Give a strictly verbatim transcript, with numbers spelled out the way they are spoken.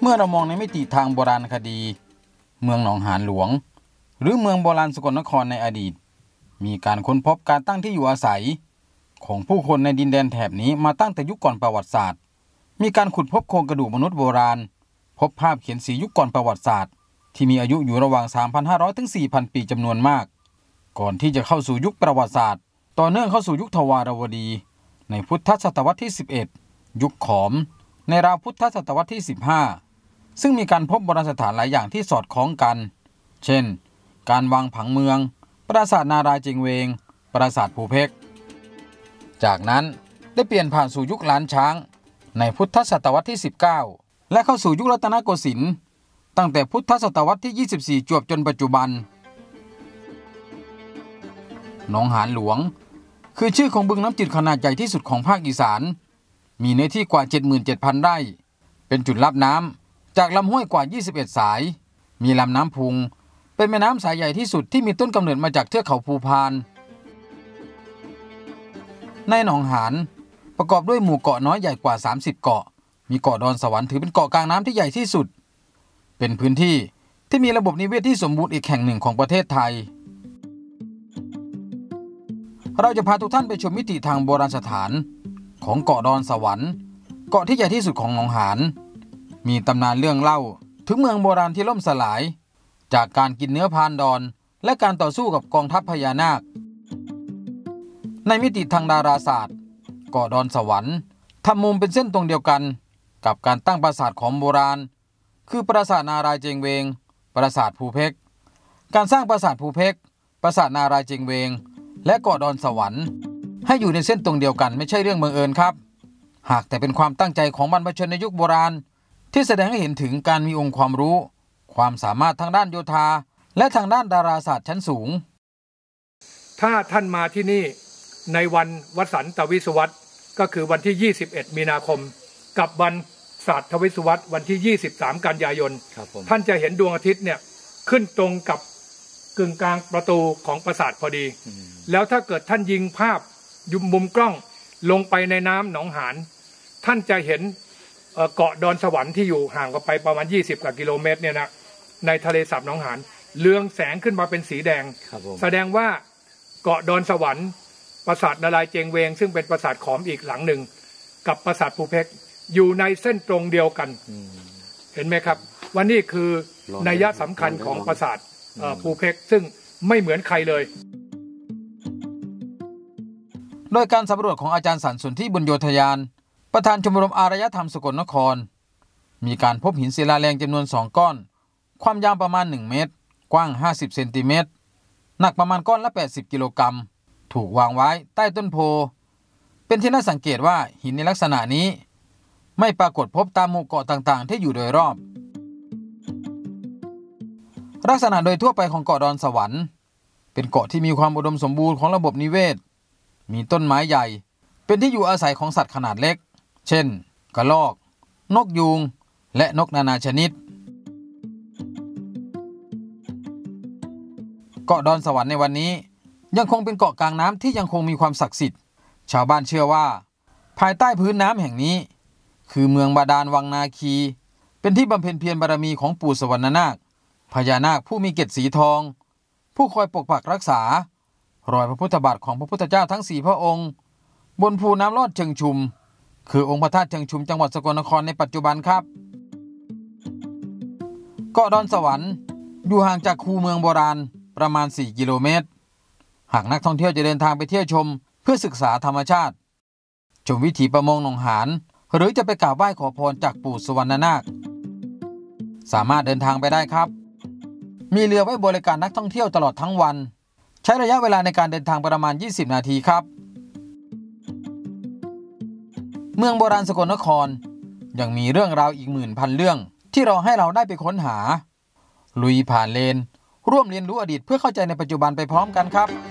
เมื่อเรามองในมิติทางโบราณคดีเมืองหนองหานหลวงหรือเมืองโบราณสกลนครในอดีตมีการค้นพบการตั้งที่อยู่อาศัยของผู้คนในดินแดนแถบนี้มาตั้งแต่ยุคก่อนประวัติศาสตร์มีการขุดพบโครงกระดูกมนุษย์โบราณพบภาพเขียนสียุคก่อนประวัติศาสตร์ที่มีอายุอยู่ระหว่าง สามพันห้าร้อย ถึง สี่พัน ปีจำนวนมากก่อนที่จะเข้าสู่ยุคประวัติศาสตร์ต่อเนื่องเข้าสู่ยุคทวารวดีในพุทธศตวรรษที่สิบเอ็ดยุคขอมในราวพุทธศตวรรษที่สิบห้าซึ่งมีการพบโบราณสถานหลายอย่างที่สอดคล้องกันเช่นการวางผังเมืองปราสาทนารายณ์เจงเวงปราสาทภูเพกจากนั้นได้เปลี่ยนผ่านสู่ยุคล้านช้างในพุทธศตวรรษที่สิบเก้าและเข้าสู่ยุครัตนโกสินทร์ตั้งแต่พุทธศตวรรษที่ยี่สิบสี่จวบจนปัจจุบันหนองหานหลวงคือชื่อของบึงน้ำจืดขนาดใหญ่ที่สุดของภาคอีสานมีเนื้อที่กว่า เจ็ดหมื่นเจ็ดพัน ไร่เป็นจุดรับน้ำจากลำห้วยกว่ายี่สิบเอ็ดสายมีลำน้ำพุงเป็นแม่น้ำสายใหญ่ที่สุดที่มีต้นกำเนิดมาจากเทือกเขาภูพานในหนองหานประกอบด้วยหมู่เกาะน้อยใหญ่กว่าสามสิบเกาะมีเกาะดอนสวรรค์ถือเป็นเกาะกลางน้ำที่ใหญ่ที่สุดเป็นพื้นที่ที่มีระบบนิเวศที่สมบูรณ์อีกแห่งหนึ่งของประเทศไทยเราจะพาทุกท่านไปชมมิติทางโบราณสถานของเกาะดอนสวรรค์เกาะที่ใหญ่ที่สุดของหนองหานมีตำนานเรื่องเล่าถึงเมืองโบราณที่ล่มสลายจากการกินเนื้อพานดอนและการต่อสู้กับกองทัพพญานาคในมิติทางดาราศาสตร์เกาะดอนสวรรค์ทำมุมเป็นเส้นตรงเดียวกันกับการตั้งปราสาทของโบราณคือปราสาทนารายณ์เจงเวงปราสาทภูเพกการสร้างปราสาทภูเพกปราสาทนารายณ์เจงเวงและเกาะดอนสวรรค์ให้อยู่ในเส้นตรงเดียวกันไม่ใช่เรื่องบังเอิญครับหากแต่เป็นความตั้งใจของบรรพชนในยุคโบราณที่แสดงให้เห็นถึงการมีองค์ความรู้ความสามารถทางด้านโยธาและทางด้านดาราศาสตร์ชั้นสูงถ้าท่านมาที่นี่ในวันวสันตวิศวรรษก็คือวันที่ยี่สิบเอ็ดมีนาคมกับวันศาสตร์วิศวรรษวันที่ยี่สิบสามกันยายนท่านจะเห็นดวงอาทิตย์เนี่ยขึ้นตรงกับกึ่งกลางประตูของปราสาทพอดีแล้วถ้าเกิดท่านยิงภาพยุมมุมกล้องลงไปในน้ำหนองหานท่านจะเห็นเกาะดอนสวรรค์ที่อยู่ห่างกันไปประมาณยี่สิบกว่ากิโลเมตรเนี่ยนะในทะเลสาบหนองหานเรืองแสงขึ้นมาเป็นสีแดงแสดงว่าเกาะดอนสวรรค์ปราสาทนารายณ์เจงเวงซึ่งเป็นปราสาทขอมอีกหลังหนึ่งกับปราสาทภูเพกอยู่ในเส้นตรงเดียวกันเห็นไหมครับว่านี่คือนัยสำคัญของปราสาทภูเพกซึ่งไม่เหมือนใครเลยโดยการสำรวจของอาจารย์สันสนธิบุญโยธยานประธานชมรมอารยธรรมสกลนครมีการพบหินศิลาแรงจำนวนสองก้อนความยาวประมาณหนึ่งเมตรกว้างห้าสิบเซนติเมตรหนักประมาณก้อนละแปดสิบกิโลกรัมถูกวางไว้ใต้ต้นโพเป็นที่น่าสังเกตว่าหินในลักษณะนี้ไม่ปรากฏพบตามหมู่เกาะต่างๆที่อยู่โดยรอบลักษณะโดยทั่วไปของเกาะดอนสวรรค์เป็นเกาะที่มีความอุดมสมบูรณ์ของระบบนิเวศมีต้นไม้ใหญ่เป็นที่อยู่อาศัยของสัตว์ขนาดเล็กเช่นกระรอกนกยูงและนกนานาชนิดเกาะดอนสวรรค์ในวันนี้ยังคงเป็นเกาะกลางน้ำที่ยังคงมีความศักดิ์สิทธิ์ชาวบ้านเชื่อว่าภายใต้พื้นน้ำแห่งนี้คือเมืองบาดาลวังนาคีเป็นที่บำเพ็ญเพียรบารมีของปู่สวรรณนาคพญานาคผู้มีเกศสีทองผู้คอยปกปักรักษารอยพระพุทธบาทของพระพุทธเจ้าทั้งสี่พระองค์บนภูน้ำลอดเชิงชุมคือองค์พระธาตุเชิงชุมจังหวัดสกลนครในปัจจุบันครับเกาะดอนสวรรค์อยู่ห่างจากคูเมืองโบราณประมาณสี่กิโลเมตรหากนักท่องเที่ยวจะเดินทางไปเที่ยวชมเพื่อศึกษาธรรมชาติชมวิถีประมงหนองหานหรือจะไปกราบไหว้ขอพรจากปู่สวรรณนาคสามารถเดินทางไปได้ครับมีเรือไว้บริการนักท่องเที่ยวตลอดทั้งวันใช้ระยะเวลาในการเดินทางประมาณยี่สิบนาทีครับเมืองโบราณสกลนครยังมีเรื่องราวอีกหมื่นพันเรื่องที่รอให้เราได้ไปค้นหาลุยผ่านเลนร่วมเรียนรู้อดีตเพื่อเข้าใจในปัจจุบันไปพร้อมกันครับ